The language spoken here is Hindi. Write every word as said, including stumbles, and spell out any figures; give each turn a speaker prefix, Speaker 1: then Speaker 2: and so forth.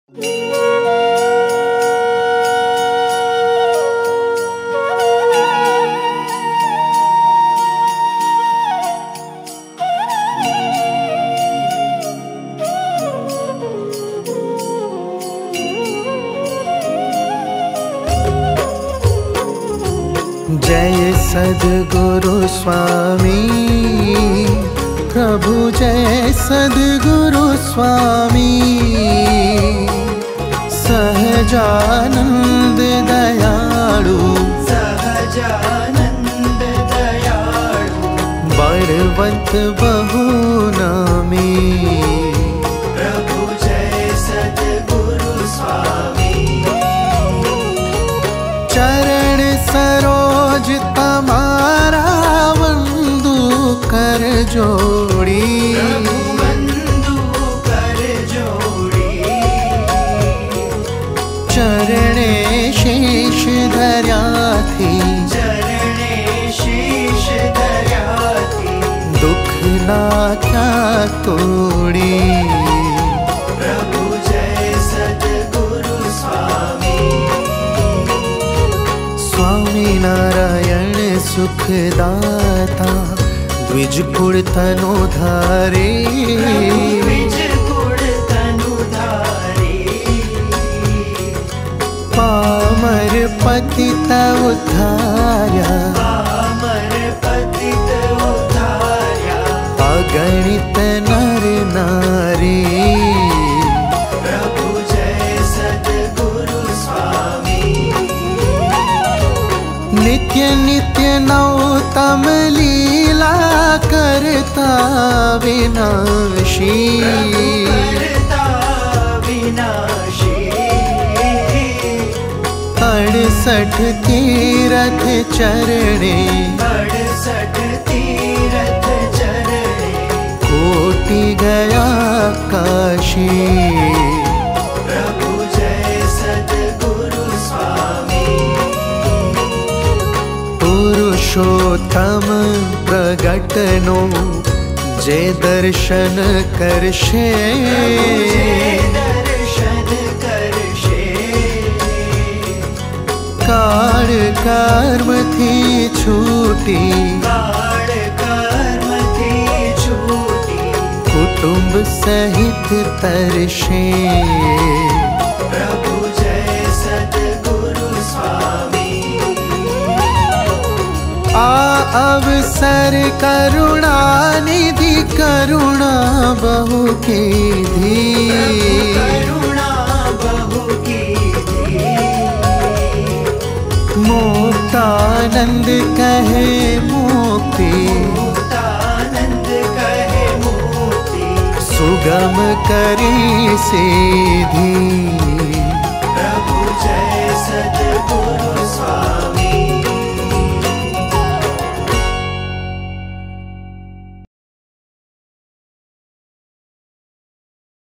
Speaker 1: जय सद्गुरु स्वामी प्रभु, जय सद्गुरु स्वामी। सहजानंद दयालु,
Speaker 2: सहजानंद दयालु,
Speaker 1: बलवंत बहु नामी।
Speaker 2: प्रभु जय सद्गुरु स्वामी।
Speaker 1: चरण सरोज तमारा वंदु कर जोड़ी,
Speaker 2: वंदु कर जोड़ी।
Speaker 1: चरणे शीश धर्या थी,
Speaker 2: चरणे शीश धर्या थी।
Speaker 1: दुख ना क्या तोड़ी।
Speaker 2: प्रभु जय सद्गुरु स्वामी।
Speaker 1: स्वामी नारायण सुखदाता, द्विज कुल तनु धारे।
Speaker 2: द्विज कुल तनु धारे।
Speaker 1: पामर पतित उद्धार्या,
Speaker 2: पामर पतित उद्धार्या।
Speaker 1: अगणित नर नारी।
Speaker 2: प्रभु जय सद्गुरु स्वामी।
Speaker 1: नित्य नित्य नौतम लीला करता विनाशी।
Speaker 2: करता विनाशी।
Speaker 1: अड़सठ तीरथ चरणे,
Speaker 2: अड़सठ तीरथ चरणे।
Speaker 1: कोटि गया काशी।
Speaker 2: प्रभु जय सद्गुरु स्वामी।
Speaker 1: पुरुषोत्तम प्रगटनो, जे दर्शन करशे।
Speaker 2: जय दर्शन करशे।
Speaker 1: काल कर्म थी छूटी,
Speaker 2: काल कर्म थी छूटी।
Speaker 1: कुटुंब सहित तरशे।
Speaker 2: प्रभु जय सद्गुरु स्वामी।
Speaker 1: आ अवसर करुणा निधि, करुणा बहु की धी।
Speaker 2: करुणा बहु की धी।
Speaker 1: मुक्तानंद कहे मुक्ति,
Speaker 2: मुक्तानंद कहे मुक्ति।
Speaker 1: सुगम करी सीधी।
Speaker 2: प्रभु जय सद्गुरु स्वामी।